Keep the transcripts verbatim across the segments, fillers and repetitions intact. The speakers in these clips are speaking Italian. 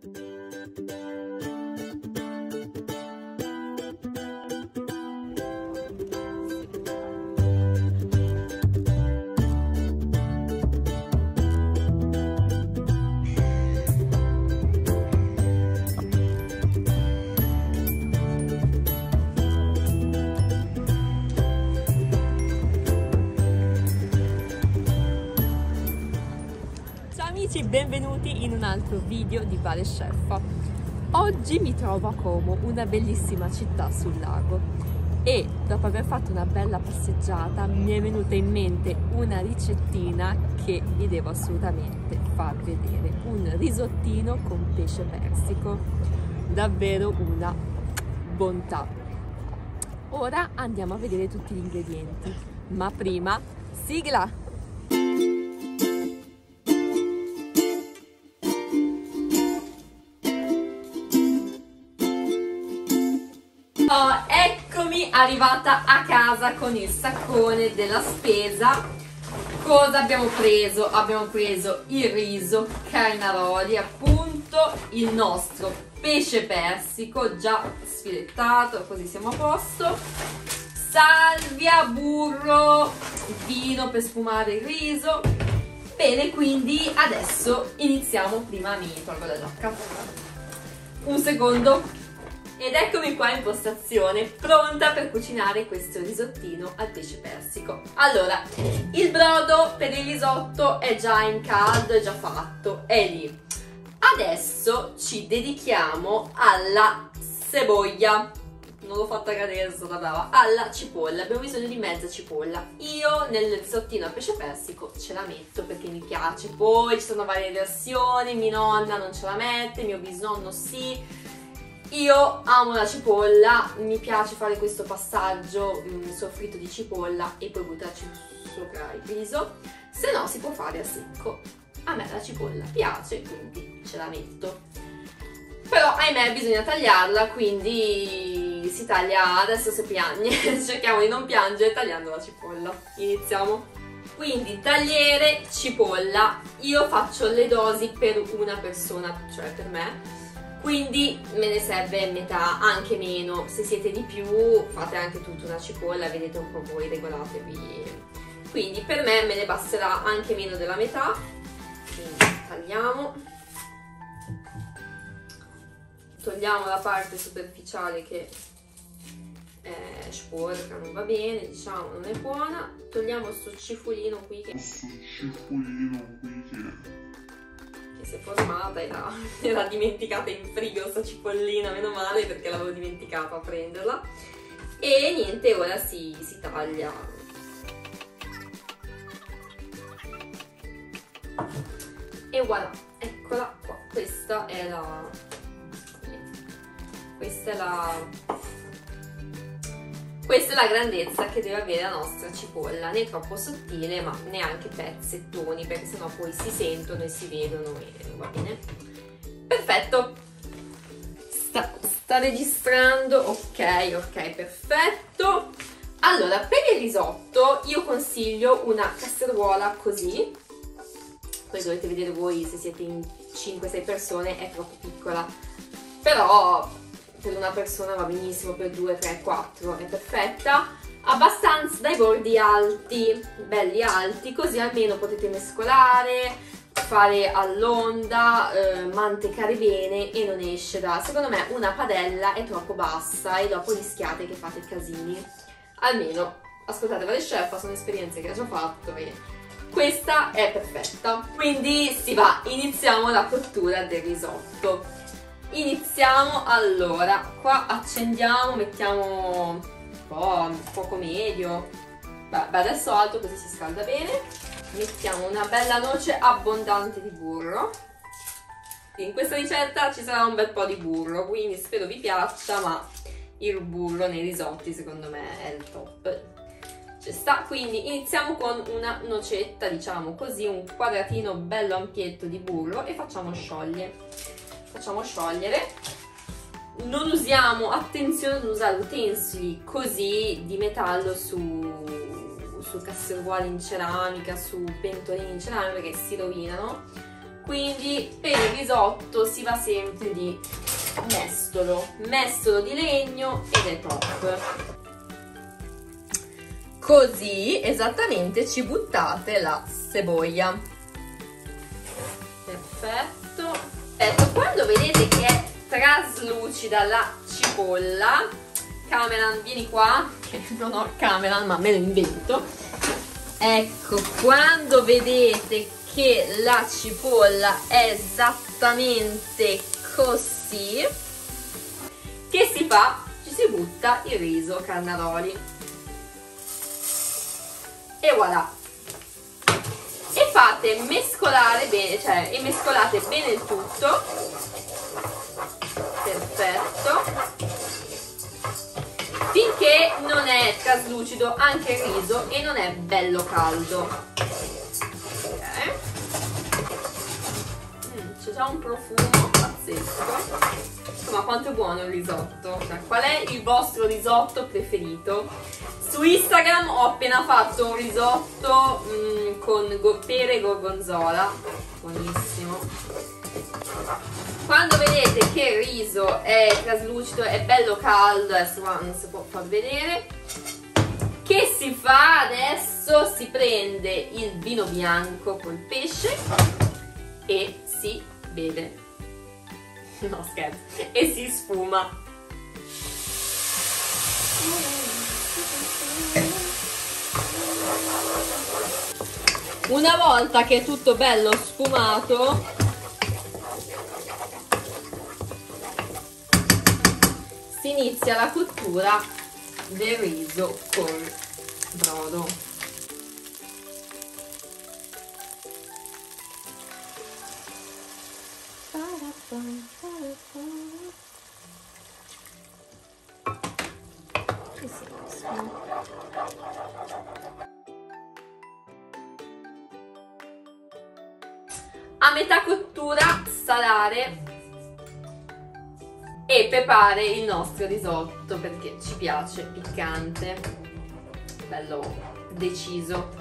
Benvenuti in un altro video di Vale Chef. Oggi mi trovo a Como, una bellissima città sul lago, e dopo aver fatto una bella passeggiata mi è venuta in mente una ricettina che vi devo assolutamente far vedere: un risottino con pesce persico, davvero una bontà. Ora andiamo a vedere tutti gli ingredienti, ma prima sigla! Oh, eccomi arrivata a casa con il saccone della spesa. Cosa abbiamo preso? Abbiamo preso il riso, carnaroli, appunto, il nostro pesce persico già sfilettato, così siamo a posto, salvia, burro, vino per sfumare il riso. Bene, quindi adesso iniziamo. Prima mi tolgo la giacca, un secondo. Ed eccomi qua in postazione, pronta per cucinare questo risottino al pesce persico. Allora, il brodo per il risotto è già in caldo, è già fatto, è lì. Adesso ci dedichiamo alla cebolla. Non l'ho fatta cadere, sono stata brava. Alla cipolla, abbiamo bisogno di mezza cipolla. Io nel risottino al pesce persico ce la metto perché mi piace. Poi ci sono varie versioni, mia nonna non ce la mette, mio bisnonno sì. Io amo la cipolla, mi piace fare questo passaggio mh, soffritto di cipolla e poi buttarci sopra il riso. Se no si può fare a secco. A me la cipolla piace, quindi ce la metto. Però ahimè bisogna tagliarla, quindi si taglia adesso se piange. Cerchiamo di non piangere tagliando la cipolla. Iniziamo. Quindi tagliere cipolla. Io faccio le dosi per una persona, cioè per me. Quindi me ne serve metà, anche meno. Se siete di più fate anche tutta una cipolla, vedete un po' voi, regolatevi. Quindi per me me ne basterà anche meno della metà. Quindi tagliamo, togliamo la parte superficiale che è sporca, non va bene, diciamo, non è buona. Togliamo sto cifolino qui che, questo cifolino qui che... si è formata, era, era dimenticata in frigo sta cipollina, meno male perché l'avevo dimenticato a prenderla. E niente, ora si, si taglia. E voilà, eccola qua. Questa è la questa è la questa è la grandezza che deve avere la nostra cipolla, né troppo sottile ma neanche pezzettoni, perché sennò poi si sentono e si vedono e non va bene. Perfetto, sta, sta registrando, ok, ok, perfetto. Allora, per il risotto io consiglio una casseruola così, poi dovete vedere voi se siete in cinque sei persone, è troppo piccola, però per una persona va benissimo, per due, tre, quattro è perfetta. Abbastanza dai bordi alti, belli alti, così almeno potete mescolare, fare all'onda, eh, mantecare bene e non esce da... Secondo me una padella è troppo bassa e dopo rischiate che fate casini. Almeno, ascoltate, Vale Chef, sono esperienze che ho già fatto e questa è perfetta. Quindi si va, iniziamo la cottura del risotto. Iniziamo, allora, qua accendiamo, mettiamo un po', un fuoco medio, beh, beh, adesso alto così si scalda bene. Mettiamo una bella noce abbondante di burro. In questa ricetta ci sarà un bel po' di burro, quindi spero vi piaccia, ma il burro nei risotti secondo me è il top. Ci sta, quindi iniziamo con una nocetta, diciamo così, un quadratino bello ampietto di burro e facciamo sciogliere. Facciamo sciogliere. Non usiamo, attenzione ad usare utensili così di metallo su, su casseruole in ceramica, su pentolini in ceramica, perché si rovinano. quindi per il risotto si va sempre di mestolo, mestolo di legno ed è top. Così esattamente ci buttate la cebolla. Perfetto. Ecco, quando vedete che è traslucida la cipolla, Cameron, vieni qua, che non ho Cameron ma me lo invento. Ecco, quando vedete che la cipolla è esattamente così, che si fa? Ci si butta il riso Carnaroli e voilà, e fate mescolare bene, cioè e mescolate bene il tutto. Perfetto, finché non è traslucido anche il riso e non è bello caldo. Ok, mm, c'è già un profumo pazzesco. Insomma, quanto è buono il risotto. Cioè, qual è il vostro risotto preferito? Su Instagram ho appena fatto un risotto mm, con go pere e gorgonzola, buonissimo. Quando vedete che il riso è traslucido, è bello caldo, adesso qua non si può far vedere, che si fa adesso? Si prende il vino bianco col pesce e si beve. No, scherzo. E si sfuma. Una volta che è tutto bello sfumato, si inizia la cottura del riso col brodo. A metà cottura salare e pepare il nostro risotto perché ci piace piccante, bello deciso.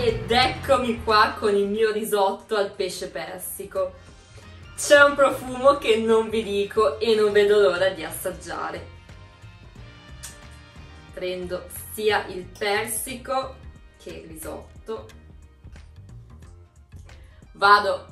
ed eccomi qua con il mio risotto al pesce persico. C'è un profumo che non vi dico e non vedo l'ora di assaggiare. Prendo sia il persico che il risotto. Vado.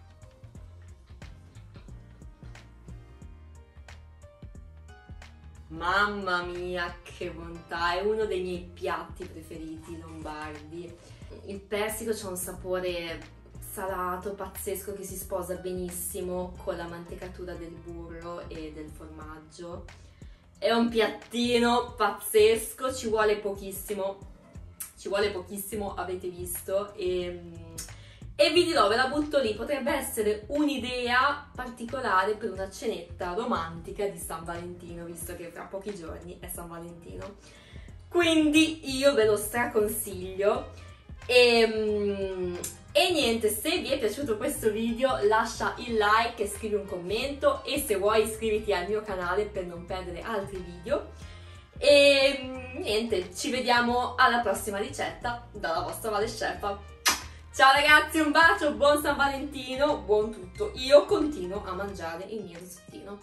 Mamma mia, che bontà, è uno dei miei piatti preferiti lombardi. Il persico c'ha un sapore salato, pazzesco, che si sposa benissimo con la mantecatura del burro e del formaggio. È un piattino pazzesco, ci vuole pochissimo, ci vuole pochissimo, avete visto, e, e vi dirò, ve la butto lì, potrebbe essere un'idea particolare per una cenetta romantica di San Valentino, visto che fra pochi giorni è San Valentino. Quindi io ve lo straconsiglio. E, e niente, se vi è piaciuto questo video lascia il like e scrivi un commento, e se vuoi iscriviti al mio canale per non perdere altri video. E niente, ci vediamo alla prossima ricetta dalla vostra Vale Chef. Ciao ragazzi, un bacio, buon San Valentino, buon tutto. Io continuo a mangiare il mio risottino.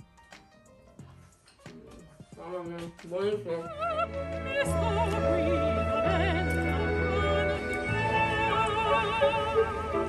Mamma mia, buonissimo. Thank you.